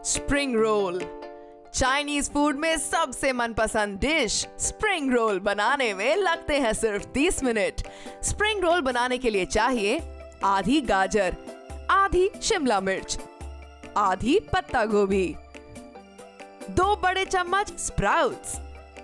Spring roll, Chinese food में सबसे मनपसंद डिश। स्प्रिंग रोल बनाने में लगते हैं सिर्फ 30 मिनट। स्प्रिंग रोल बनाने के लिए चाहिए आधी गाजर, आधी शिमला मिर्च, आधी पत्ता गोभी, 2 बड़े चम्मच स्प्राउट्स,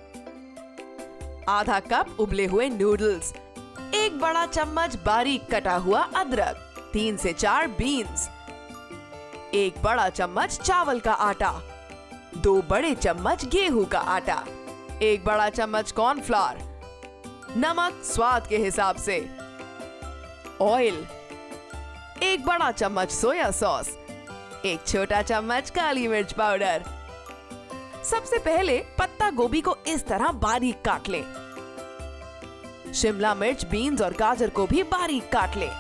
आधा कप उबले हुए नूडल्स, 1 बड़ा चम्मच बारीक कटा हुआ अदरक, 3 से 4 बीन्स, 1 बड़ा चम्मच चावल का आटा, 2 बड़े चम्मच गेहूं का आटा, 1 बड़ा चम्मच कॉर्नफ्लावर, नमक स्वाद के हिसाब से, ऑयल, 1 बड़ा चम्मच सोया सॉस, 1 छोटा चम्मच काली मिर्च पाउडर। सबसे पहले पत्ता गोभी को इस तरह बारीक काट ले। शिमला मिर्च, बीन्स और गाजर को भी बारीक काट ले।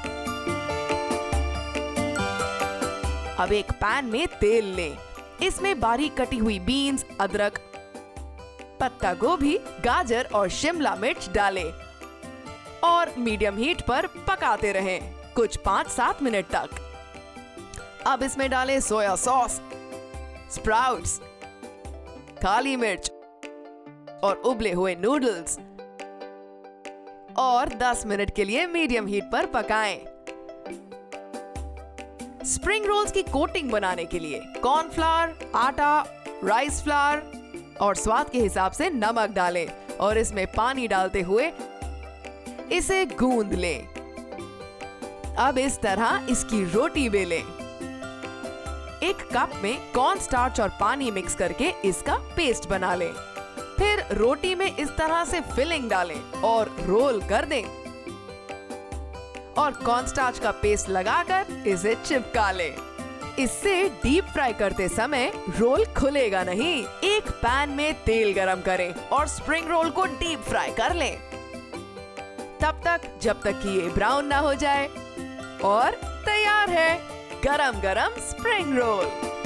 अब एक पैन में तेल ले, इसमें बारीक कटी हुई बीन्स, अदरक, पत्ता गोभी, गाजर और शिमला मिर्च डाले और मीडियम हीट पर पकाते रहें कुछ 5-7 मिनट तक। अब इसमें डालें सोया सॉस, स्प्राउट्स, काली मिर्च और उबले हुए नूडल्स और 10 मिनट के लिए मीडियम हीट पर पकाएं। स्प्रिंग रोल्स की कोटिंग बनाने के लिए कॉर्नफ्लावर, आटा, राइस फ्लावर और स्वाद के हिसाब से नमक डालें और इसमें पानी डालते हुए इसे गूंद लें। अब इस तरह इसकी रोटी बेलें। 1 कप में कॉर्न स्टार्च और पानी मिक्स करके इसका पेस्ट बना लें। फिर रोटी में इस तरह से फिलिंग डालें और रोल कर दें और कॉर्न स्टार्च का पेस्ट लगाकर इसे चिपका लें। इससे डीप फ्राई करते समय रोल खुलेगा नहीं। एक पैन में तेल गरम करें और स्प्रिंग रोल को डीप फ्राई कर लें तब तक जब तक कि ये ब्राउन ना हो जाए। और तैयार है गरम गरम स्प्रिंग रोल।